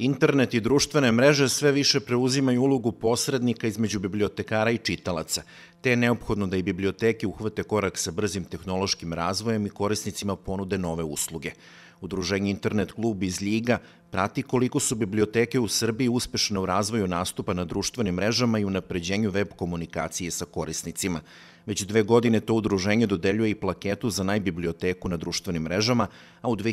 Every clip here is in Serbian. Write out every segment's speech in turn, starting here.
Internet i društvene mreže sve više preuzimaju ulogu posrednika između bibliotekara i čitalaca, te je neophodno da i biblioteke uhvate korak sa brzim tehnološkim razvojem i korisnicima ponude nove usluge. Udruženje Internet klub iz Ljiga prati koliko su biblioteke u Srbiji uspešne u razvoju nastupa na društvenim mrežama i unapređenju web komunikacije sa korisnicima. Već 2 godine to udruženje dodeljuje i plaketu za najbiblioteku na društvenim mrežama, a u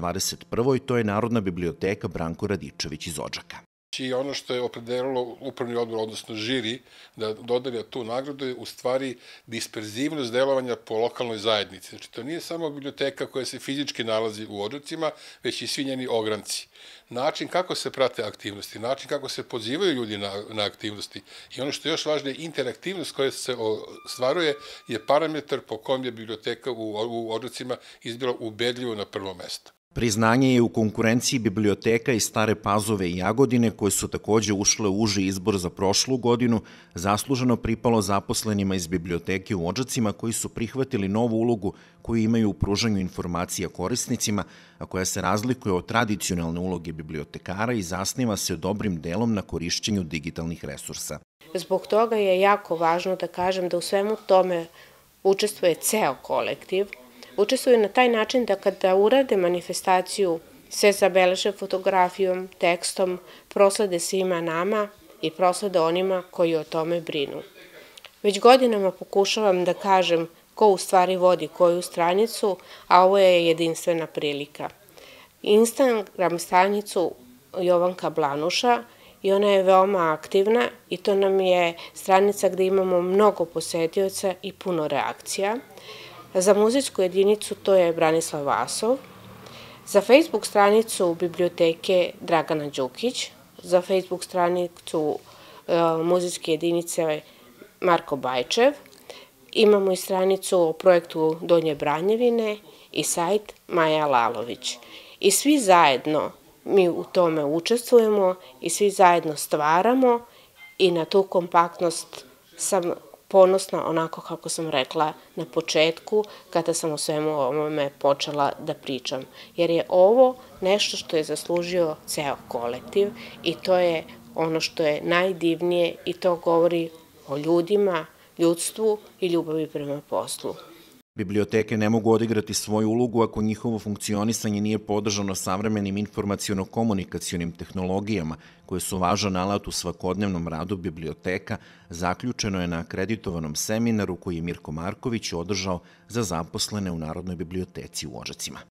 2021. to je Narodna biblioteka Branko Radičević iz Odžaka. I ono što je opredelilo upravni odbor, odnosno žiri, da dodelja tu nagradu je u stvari disperzivnost delovanja po lokalnoj zajednici. Znači, to nije samo biblioteka koja se fizički nalazi u Odžacima, već i svi njeni ogranci. Način kako se prate aktivnosti, način kako se pozivaju ljudi na aktivnosti i ono što je još važnije, interaktivnost koja se ostvaruje je parametar po kojem je biblioteka u Odžacima izbila ubedljivo na prvo mesto. Priznanje je u konkurenciji biblioteka iz Stare Pazove i Jagodine, koje su takođe ušle u uži izbor za prošlu godinu, zasluženo pripalo zaposlenima iz biblioteke u Odžacima koji su prihvatili novu ulogu koju imaju u pružanju informacija korisnicima, a koja se razlikuje od tradicionalne uloge bibliotekara i zasniva se dobrim delom na korišćenju digitalnih resursa. Zbog toga je jako važno da kažem da u svemu tome učestvuje ceo kolektiv. Učestvuju na taj način da kada urade manifestaciju sve zabeleže fotografijom, tekstom, proslede svima nama i proslede onima koji o tome brinu. Već godinama pokušavam da kažem ko u stvari vodi koju stranicu, a ovo je jedinstvena prilika. Instagram stranicu Jovanka Blanuša i ona je veoma aktivna i to nam je stranica gde imamo mnogo posetioca i puno reakcija. Za muzejsku jedinicu to je Branislav Vasov, za Facebook stranicu biblioteke Dragana Đukić, za Facebook stranicu muzejske jedinice Marko Bajčev, imamo i stranicu o projektu Donje Branjevine i sajt Maja Lalović. I svi zajedno mi u tome učestvujemo i svi zajedno stvaramo i na tu kompaktnost sam ponosna, onako kako sam rekla na početku kada sam o svemu ovome počela da pričam. Jer je ovo nešto što je zaslužio ceo kolektiv i to je ono što je najdivnije i to govori o ljudima, ljudstvu i ljubavi prema poslu. Biblioteke ne mogu odigrati svoju ulogu ako njihovo funkcionisanje nije podržano savremenim informaciono-komunikacionim tehnologijama, koje su važan alat u svakodnevnom radu biblioteka, zaključeno je na akreditovanom seminaru koji je Mirko Marković održao za zaposlene u Narodnoj biblioteci u Odžacima.